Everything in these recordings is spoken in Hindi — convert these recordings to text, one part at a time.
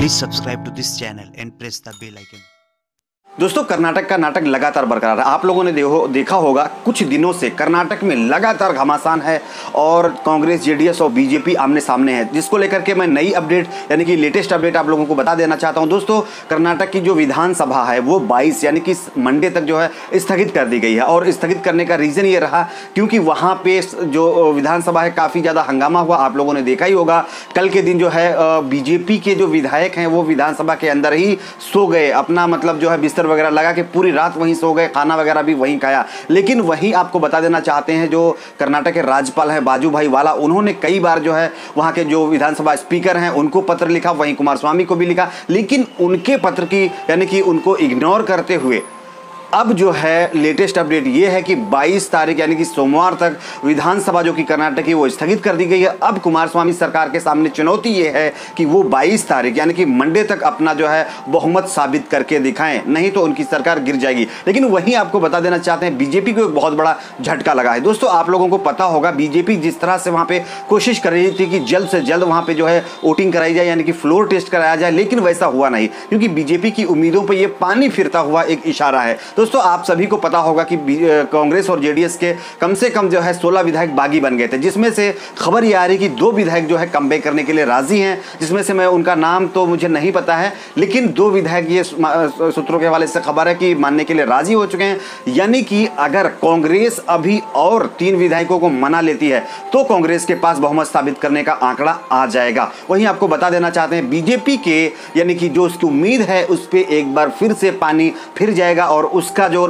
Please subscribe to this channel and press the bell icon. दोस्तों, कर्नाटक का नाटक लगातार बरकरार है। आप लोगों ने देखा होगा कुछ दिनों से कर्नाटक में लगातार घमासान है और कांग्रेस, जेडीएस और बीजेपी आमने सामने है, जिसको लेकर के मैं नई अपडेट यानी कि लेटेस्ट अपडेट आप लोगों को बता देना चाहता हूं। दोस्तों, कर्नाटक की जो विधानसभा है वो 22 यानी कि मंडे तक जो है स्थगित कर दी गई है और स्थगित करने का रीज़न ये रहा क्योंकि वहाँ पे जो विधानसभा है काफ़ी ज़्यादा हंगामा हुआ। आप लोगों ने देखा ही होगा, कल के दिन जो है बीजेपी के जो विधायक हैं वो विधानसभा के अंदर ही सो गए, अपना मतलब जो है बिस्तर वगैरह लगा के पूरी रात वहीं सो गए, खाना वगैरह भी वहीं खाया। लेकिन वहीं आपको बता देना चाहते हैं, जो कर्नाटक के राज्यपाल हैं बाजूभाई वाला, उन्होंने कई बार जो है वहां के जो विधानसभा स्पीकर हैं उनको पत्र लिखा, वहीं कुमारस्वामी को भी लिखा, लेकिन उनके पत्र की यानी कि उनको इग्नोर करते हुए अब जो है लेटेस्ट अपडेट ये है कि 22 तारीख यानी कि सोमवार तक विधानसभा जो कि कर्नाटक की वो स्थगित कर दी गई है। अब कुमारस्वामी सरकार के सामने चुनौती ये है कि वो 22 तारीख यानी कि मंडे तक अपना जो है बहुमत साबित करके दिखाएं, नहीं तो उनकी सरकार गिर जाएगी। लेकिन वहीं आपको बता देना चाहते हैं, बीजेपी को एक बहुत बड़ा झटका लगा है। दोस्तों, आप लोगों को पता होगा बीजेपी जिस तरह से वहाँ पे कोशिश कर रही थी कि जल्द से जल्द वहाँ पे जो है वोटिंग कराई जाए यानी कि फ्लोर टेस्ट कराया जाए, लेकिन वैसा हुआ नहीं क्योंकि बीजेपी की उम्मीदों पर यह पानी फिरता हुआ एक इशारा है। दोस्तों, आप सभी को पता होगा कि कांग्रेस और जेडीएस के कम से कम जो है 16 विधायक बागी बन गए थे, जिसमें से खबर ये आ रही कि 2 विधायक जो है कमबैक करने के लिए राजी हैं, जिसमें से मैं उनका नाम तो मुझे नहीं पता है, लेकिन 2 विधायक ये सूत्रों के हवाले से खबर है कि मानने के लिए राजी हो चुके हैं। यानी कि अगर कांग्रेस अभी और 3 विधायकों को मना लेती है तो कांग्रेस के पास बहुमत साबित करने का आंकड़ा आ जाएगा। वहीं आपको बता देना चाहते हैं, बीजेपी के यानी कि जो उसकी उम्मीद है उस पर एक बार फिर से पानी फिर जाएगा और उसका जो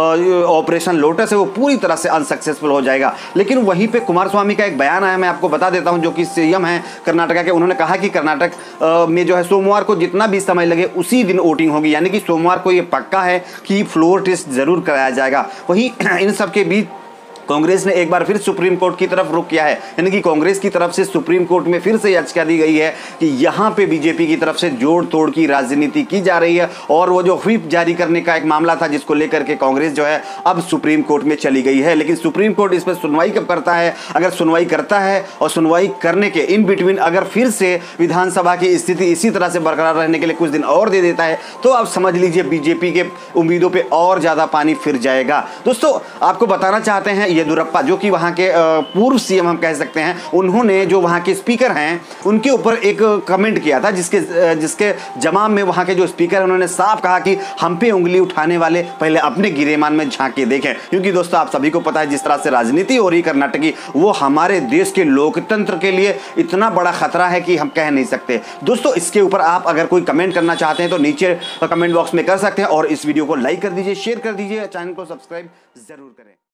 ऑपरेशन लोटस है वो पूरी तरह से अनसक्सेसफुल हो जाएगा। लेकिन वहीं पे कुमारस्वामी का एक बयान आया, मैं आपको बता देता हूं, जो कि सीएम है कर्नाटक के। उन्होंने कहा कि कर्नाटक में जो है सोमवार को जितना भी समय लगे उसी दिन वोटिंग होगी, यानी कि सोमवार को ये पक्का है कि फ्लोर टेस्ट जरूर कराया जाएगा। वहीं इन सब के बीच कांग्रेस ने एक बार फिर सुप्रीम कोर्ट की तरफ रुख किया है, यानी कि कांग्रेस की तरफ से सुप्रीम कोर्ट में फिर से याचिका दी गई है कि यहां पे बीजेपी की तरफ से जोड़ तोड़ की राजनीति की जा रही है और वो जो व्हिप जारी करने का एक मामला था जिसको लेकर के कांग्रेस जो है अब सुप्रीम कोर्ट में चली गई है। लेकिन सुप्रीम कोर्ट इस पर सुनवाई कब करता है? अगर सुनवाई करता है और सुनवाई करने के इन बिटवीन अगर फिर से विधानसभा की स्थिति इसी तरह से बरकरार रहने के लिए कुछ दिन और दे देता है तो आप समझ लीजिए बीजेपी के उम्मीदों पर और ज्यादा पानी फिर जाएगा। दोस्तों, आपको बताना चाहते हैं, येदियुरप्पा जो कि वहां के पूर्व सीएम हम कह सकते हैं, उन्होंने जो वहां के स्पीकर हैं उनके ऊपर एक कमेंट किया था जिसके जवाब में वहां के जो स्पीकर हैं उन्होंने साफ कहा कि हम पे उंगली उठाने वाले पहले अपने गिरेमान में झांक के देखें। क्योंकि दोस्तों, आप सभी को पता है जिस तरह से राजनीति हो रही कर्नाटक की, वो हमारे देश के लोकतंत्र के लिए इतना बड़ा खतरा है कि हम कह नहीं सकते। दोस्तों, इसके ऊपर आप अगर कोई कमेंट करना चाहते हैं तो नीचे कमेंट बॉक्स में कर सकते हैं और इस वीडियो को लाइक कर दीजिए, शेयर कर दीजिए, चैनल को सब्सक्राइब जरूर करें।